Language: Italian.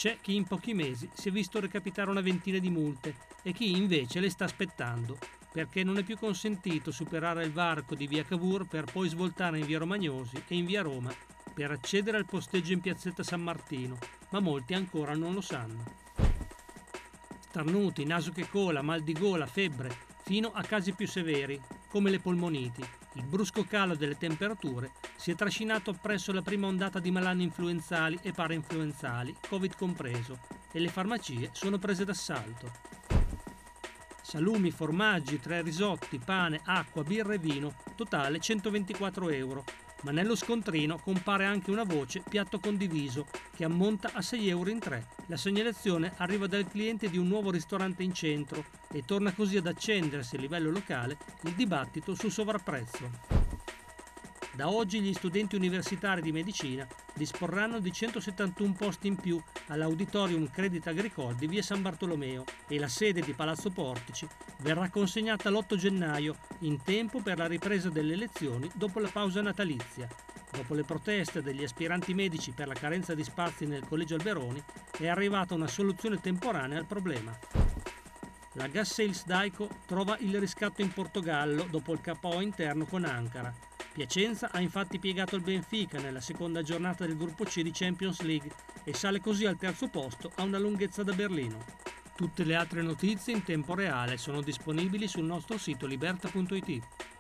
C'è chi in pochi mesi si è visto recapitare una ventina di multe e chi invece le sta aspettando, perché non è più consentito superare il varco di via Cavour per poi svoltare in via Romagnosi e in via Roma per accedere al posteggio in piazzetta San Martino, ma molti ancora non lo sanno. Starnuti, naso che cola, mal di gola, febbre, fino a casi più severi, come le polmoniti. Il brusco calo delle temperature si è trascinato appresso la prima ondata di malanni influenzali e parainfluenzali, Covid compreso, e le farmacie sono prese d'assalto. Salumi, formaggi, 3 risotti, pane, acqua, birra e vino, totale 124 euro. Ma nello scontrino compare anche una voce piatto condiviso che ammonta a 6 euro in 3. La segnalazione arriva dal cliente di un nuovo ristorante in centro e torna così ad accendersi a livello locale il dibattito sul sovrapprezzo. Da oggi gli studenti universitari di medicina disporranno di 171 posti in più all'Auditorium Crédit Agricole di via San Bartolomeo e la sede di Palazzo Portici verrà consegnata l'8 gennaio in tempo per la ripresa delle lezioni dopo la pausa natalizia. Dopo le proteste degli aspiranti medici per la carenza di spazi nel Collegio Alberoni è arrivata una soluzione temporanea al problema. La Gas Sales Daico trova il riscatto in Portogallo dopo il KO interno con Ankara. Piacenza ha infatti piegato il Benfica nella seconda giornata del gruppo C di Champions League e sale così al terzo posto a una lunghezza da Berlino. Tutte le altre notizie in tempo reale sono disponibili sul nostro sito liberta.it.